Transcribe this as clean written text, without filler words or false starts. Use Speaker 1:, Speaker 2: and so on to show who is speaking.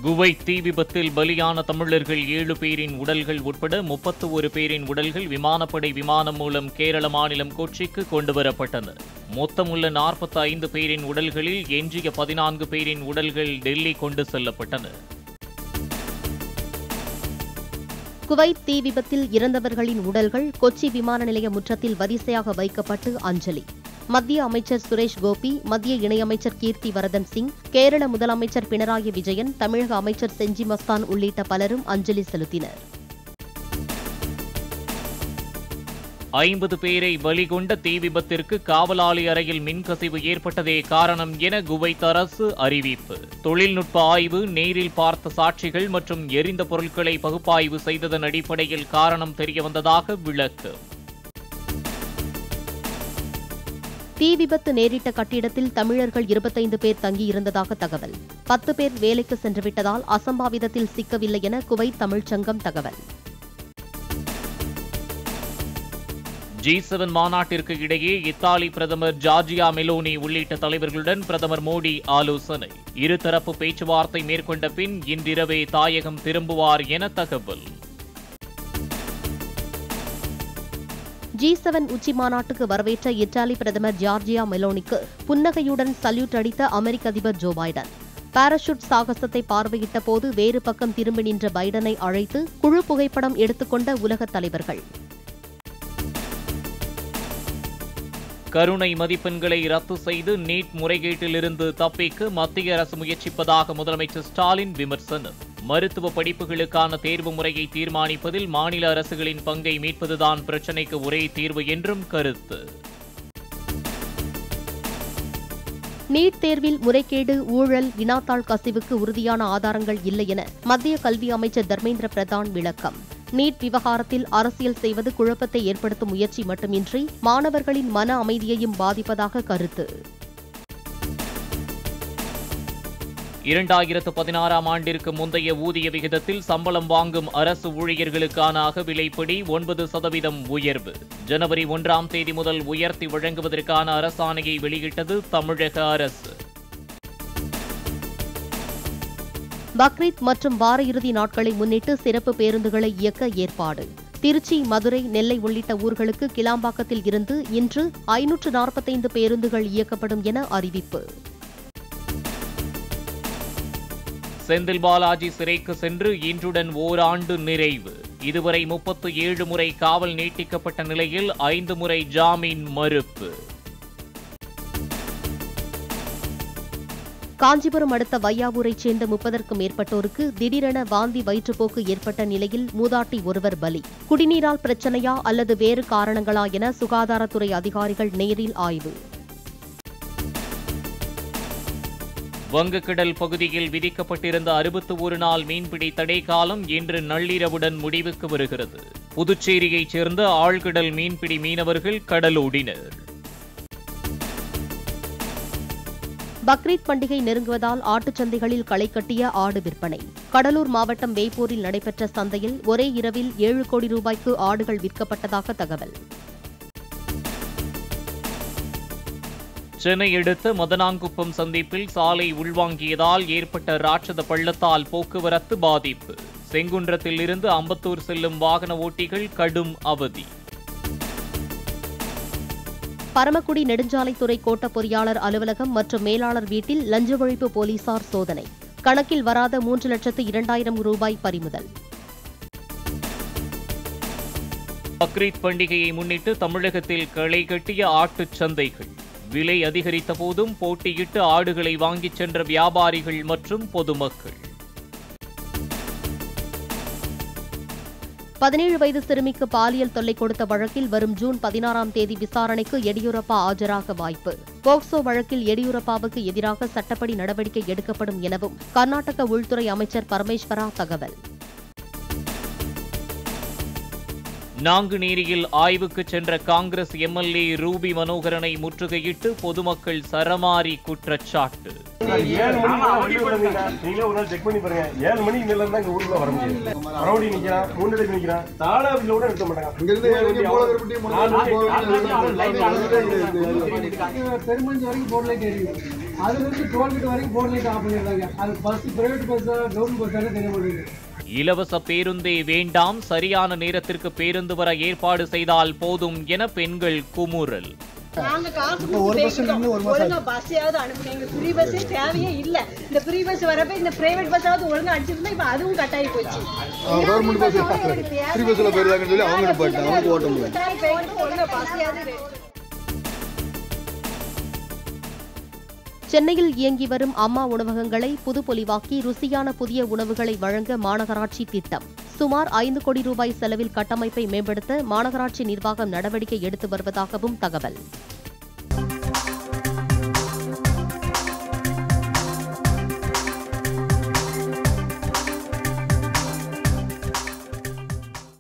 Speaker 1: Kuwait தீ விபத்தில் பலியான தமிழர்கள் 7 பேரின் உடல்கள் உட்பட 31 பேரின் உடல்கள் விமானப்படை விமானம் மூலம் கேரள மாநிலம் கொச்சிக்கு கொண்டுவரப்பட்டன. மொத்தமுள்ள 45 பேரின் உடல்களில் எஞ்சிய 14 பேரின் உடல்கள் டெல்லி கொண்டு செல்லப்பட்டன.
Speaker 2: குவைத் தீ விபத்தில் இறந்தவர்களின் உடல்கள் கொச்சி விமான நிலைய முற்றத்தில் வரிசையாக வைக்கப்பட்டு அஞ்சலி. மத்திய அமைச்சர் சுரேஷ் கோபி, மத்திய இணையமைச்சர் கீர்த்தி வர்தன் சிங், கேரள முதலமைச்சர் பினராயி விஜயன், தமிழக அமைச்சர் செஞ்சி மஸ்தான் உள்ளிட்ட பலரும் அஞ்சலி செலுத்தினர்.
Speaker 1: 50 பேரை பலி கொண்ட தீ விபத்திற்கு காவலாளி அறையில் மின்கசிவு ஏற்பட்டதே காரணம் என குவைத் அரசு அறிவிப்பு. தொழில்நுட்ப ஆய்வு, நேரில் பார்த்த சாட்சிகள் மற்றும் எரிந்த பொருட்களை பகுப்பாய்வு செய்ததன் அடிப்படையில் காரணம் தெரியவந்ததாக விளக்கு.
Speaker 2: தீ விபத்து நேரிட்ட கட்டிடத்தில் தமிழர்கள் 25 பேர் தங்கியிருந்ததாக தகவல். 10 பேர் வேலைக்கு சென்றுவிட்டதால் அசம்பாவிதத்தில் சிக்கவில்லை என குவைத் தமிழ்ச்சங்கம் தகவல்.
Speaker 1: G7 மாநாட்டிற்கு இடையே இத்தாலி பிரதமர் ஜார்ஜியா மெலோனி உள்ளிட்ட தலைவர்களுடன் பிரதமர் மோடி ஆலோசனை. இருதரப்பு பேச்சுவார்த்தை மேற்கொண்ட பின் இன்றிரவே தாயகம் திரும்புவார் என தகவல்.
Speaker 2: G7 உச்சி மாநாட்டுக்கு வரவேற்ற இத்தாலி பிரதமர் ஜார்ஜியா மெலோனிக்கு புன்னகையுடன் சல்யூட் அடித்த அமெரிக்க அதிபர் ஜோ பைடன். பாராசூட் சாகசத்தை பார்வையிட்ட போது வேறு பக்கம் திரும்பி நின்ற பைடனை அழைத்து குழு புகைப்படம் எடுத்துக்கொண்ட உலகத் தலைவர்கள்.
Speaker 1: கருணை மதிப்பெண்களை ரத்து செய்து நீட் முறைகேட்டிலிருந்து தப்பிக்க மத்திய அரசு முயற்சிப்பதாக முதலமைச்சர் ஸ்டாலின் விமர்சனம். மருத்துவ படிப்புகளுக்கான தேர்வு முறையை தீர்மானிப்பதில் மாநில அரசுகளின் பங்கை மீட்பதுதான் பிரச்சினைக்கு ஒரே தீர்வு என்றும் கருத்து.
Speaker 2: நீட் தேர்வில் முறைகேடு, ஊழல், வினாத்தாள் கசிவுக்கு உறுதியான ஆதாரங்கள் இல்லை என மத்திய கல்வி அமைச்சர் தர்மேந்திர பிரதான் விளக்கம். நீட் விவகாரத்தில் அரசியல் செய்வது குழப்பத்தை ஏற்படுத்தும் முயற்சி மட்டுமின்றி மாணவர்களின் மன அமைதியையும் பாதிப்பதாக கருத்து.
Speaker 1: 2016ஆம் ஆண்டிற்கு முந்தைய ஊதிய விகிதத்தில் சம்பளம் வாங்கும் அரசு ஊழியர்களுக்கான அகவிலைப்படி 9% உயர்வு. ஜனவரி 1ஆம் தேதி முதல் உயர்த்தி வழங்குவதற்கான அரசாணையை வெளியிட்டது தமிழக அரசு.
Speaker 2: பக்ரீத் மற்றும் வார இறுதி நாட்களை முன்னிட்டு சிறப்பு பேருந்துகளை இயக்க ஏற்பாடு. திருச்சி, மதுரை, நெல்லை உள்ளிட்ட ஊர்களுக்கு கிளாம்பாக்கத்தில் இருந்து இன்று 545 பேருந்துகள் இயக்கப்படும் என அறிவிப்பு.
Speaker 1: செந்தில் பாலாஜி சிறைக்கு சென்று இன்றுடன் ஓராண்டு நிறைவு. இதுவரை 37 முறை காவல் நீட்டிக்கப்பட்ட நிலையில் 5 முறை ஜாமீன் மறுப்பு.
Speaker 2: காஞ்சிபுரம் அடுத்த வையாவூரைச் சேர்ந்த 30க்கும் மேற்பட்டோருக்கு திடீரென வாந்தி, வயிற்றுப்போக்கு ஏற்பட்ட நிலையில் மூதாட்டி ஒருவர் பலி. குடிநீரால் பிரச்சனையா அல்லது வேறு காரணங்களா என சுகாதாரத்துறை அதிகாரிகள் நேரில் ஆய்வு.
Speaker 1: வங்கக்கடல் பகுதியில் விதிக்கப்பட்டிருந்த 61 நாள் மீன்பிடி தடை காலம் இன்று நள்ளிரவுடன் முடிவுக்கு வருகிறது. புதுச்சேரியைச் சேர்ந்த ஆழ்கடல் மீன்பிடி மீனவர்கள் கடலோடினர்.
Speaker 2: பக்ரீத் பண்டிகை நெருங்குவதால் ஆட்டுச்சந்தைகளில் களை கட்டிய ஆடு விற்பனை. கடலூர் மாவட்டம் வேப்பூரில் நடைபெற்ற சந்தையில் ஒரே இரவில் 7 கோடி ரூபாய்க்கு ஆடுகள் விற்கப்பட்டதாக தகவல்.
Speaker 1: சென்னை அடுத்த மதனாங்குப்பம் சந்திப்பில் சாலை உள்வாங்கியதால் ஏற்பட்ட ராட்சத பள்ளத்தால் போக்குவரத்து பாதிப்பு. செங்குன்றத்தில் இருந்து அம்பத்தூர் செல்லும் வாகன ஓட்டிகள் கடும் அவதி.
Speaker 2: பரமக்குடி நெடுஞ்சாலைத்துறை கோட்ட பொறியாளர் அலுவலகம் மற்றும் மேலாளர் வீட்டில் லஞ்ச ஒழிப்பு போலீசார் சோதனை. கணக்கில் வராத 3,02,000 ரூபாய் பறிமுதல்.
Speaker 1: பக்ரீத் பண்டிகையை முன்னிட்டு தமிழகத்தில் களை கட்டிய ஆட்டுச் சந்தைகள். விலை அதிகரித்த போதும் போட்டியிட்டு ஆடுகளை வாங்கிச் சென்ற வியாபாரிகள் மற்றும் பொதுமக்கள்.
Speaker 2: 17 வயது சிறுமிக்கு பாலியல் தொல்லை கொடுத்த வழக்கில் வரும் ஜூன் 16ஆம் தேதி விசாரணைக்கு எடியூரப்பா ஆஜராக வாய்ப்பு. போக்சோ வழக்கில் எடியூரப்பாவுக்கு எதிராக சட்டப்படி நடவடிக்கை எடுக்கப்படும் எனவும் கர்நாடக உள்துறை அமைச்சர் பரமேஸ்வரா தகவல்.
Speaker 1: நாங்குநேரியில் ஆய்வுக்கு சென்ற காங்கிரஸ் எம்எல்ஏ ரூபி மனோகரனை முற்றுகையிட்டு பொதுமக்கள் சரமாரி குற்றச்சாட்டு.
Speaker 3: 7 மணிக்கு நீங்களே ஒரு நாள் செக் பண்ணி பாருங்க. 7 மணிக்கு மேல இருந்தா இங்க ஊருக்குள்ள வர முடியாது. மறுபடியும் நிக்கிறான், 3 இடத்துல நிக்கிறான், தாளாவில கூட நிறுத்த மாட்டாங்க.
Speaker 4: பெருமஞ்சி வரைக்கும் போர்ட் லைட் எரியும். அதுல இருந்து டோல்கேட் வரைக்கும் போர்ட் லைட் ஆஃப் பண்ணிடுறாங்க. அது bus private bus government bus தெரிய மாட்டேங்குது.
Speaker 1: இலவச பேருந்தே வேண்டாம், சரியான நேரத்திற்கு பேருந்து வர ஏற்பாடு செய்தால் போதும் என பெண்கள் குமுறல்.
Speaker 5: நாங்க காசு ஒழுங்கா பஸ்ஸாவது அனுப்புனீங்க. ஃப்ரீ பஸ்ஸே தேவையே இல்ல. இந்த ஃப்ரீ பஸ் வரப்ப இந்த பிரைவேட் பஸ்ஸாவது ஒழுங்கா அடிச்சிருந்தா இப்ப அதுவும் கட்டாயி போச்சு.
Speaker 6: கவர்மெண்ட் பஸ் ஃப்ரீ பஸ்ல போயிடுறாங்கன்னு சொல்லி அவங்க போயிட்டாங்க. ஓட்ட முடியல.
Speaker 5: ஒழுங்கா பஸ்ஸாவது.
Speaker 2: சென்னையில் இயங்கி வரும் அம்மா உணவகங்களை புதுப்பொலிவாக்கி ருசியான புதிய உணவுகளை வழங்க மாநகராட்சி திட்டம். சுமார் 5 கோடி ரூபாய் செலவில் கட்டமைப்பை மேம்படுத்த மாநகராட்சி நிர்வாகம் நடவடிக்கை எடுத்து வருவதாகவும் தகவல்.